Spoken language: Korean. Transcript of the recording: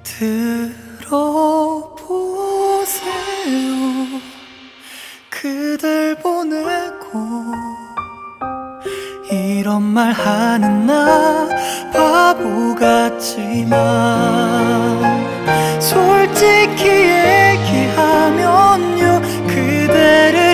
들어보세요. 그댈 보내고 이런 말 하는 나 바보 같지만 솔직히 얘기하면요, 그대를